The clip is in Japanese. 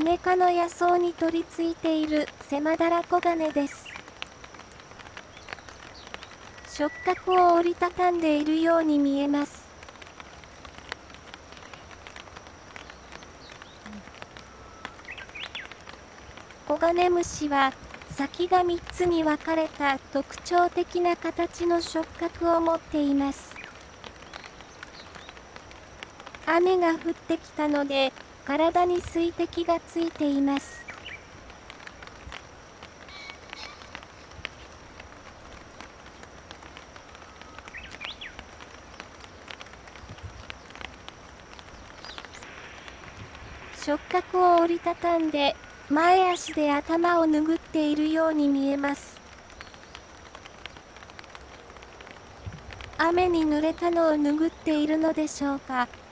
イネ科の野草に取り付いているセマダラコガネです。触角を折りたたんでいるように見えます。コガネムシは先が3つに分かれた特徴的な形の触角を持っています。雨が降ってきたので体に水滴がついています。触角を折りたたんで前足で頭を拭っているように見えます。雨に濡れたのを拭っているのでしょうか。